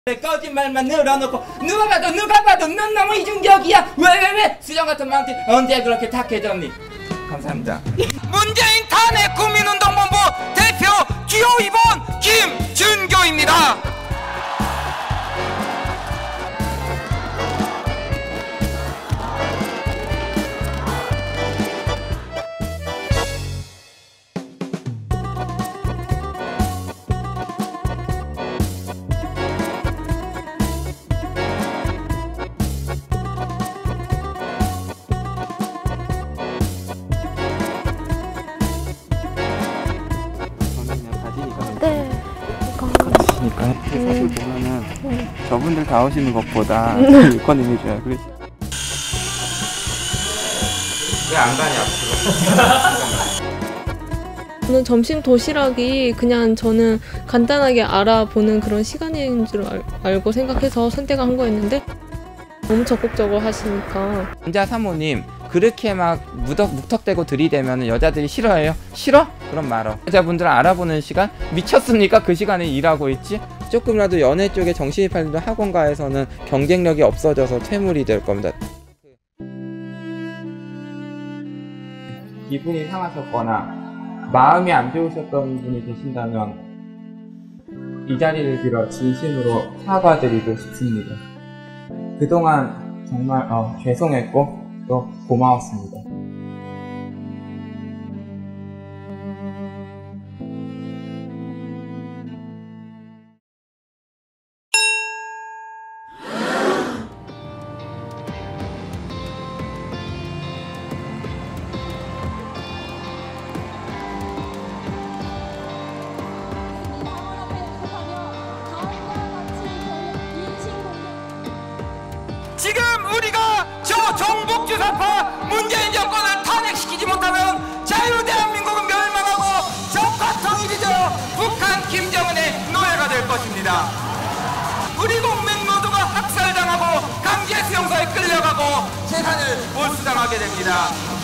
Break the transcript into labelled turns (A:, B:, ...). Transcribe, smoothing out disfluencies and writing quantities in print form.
A: 거짓말만 늘어놓고 누가 봐도 넌 너무 이중적이야. 왜 수정 같은 마음이 언제 그렇게 탁해졌니? 감사합니다. 문재인 탄핵 국민운동본부 대표 기호 2번 김준교입니다.
B: 네.
C: 그러니까 사실 보면은 저분들 다 오시는 것보다 유권을 해줘요. 그래서
A: 왜 안 가냐 앞으로.
B: 저는 점심 도시락이 그냥 저는 간단하게 알아보는 그런 시간인 줄 알고 생각해서 선택을 한 거였는데 너무 적극적으로 하시니까.
A: 남자 사모님 그렇게 막 묵턱대고 들이대면 여자들이 싫어해요? 싫어? 그럼 말어. 여자분들 알아보는 시간? 미쳤습니까? 그 시간에 일하고 있지? 조금이라도 연애 쪽에 정신이 팔리는 학원가에서는 경쟁력이 없어져서 퇴물이 될 겁니다. 기분이 상하셨거나 마음이 안 좋으셨던 분이 계신다면 이 자리를 빌어 진심으로 사과드리고 싶습니다. 그동안 정말 죄송했고 또 고마웠습니다. 지금 우리가 저 정복주사파 문재인 정권을 탄핵시키지 못하면 자유대한민국은 멸망하고 적화통일이 되어 북한 김정은의 노예가 될 것입니다. 우리 국민 모두가 학살당하고 강제수용소에 끌려가고 재산을 몰수당하게 됩니다.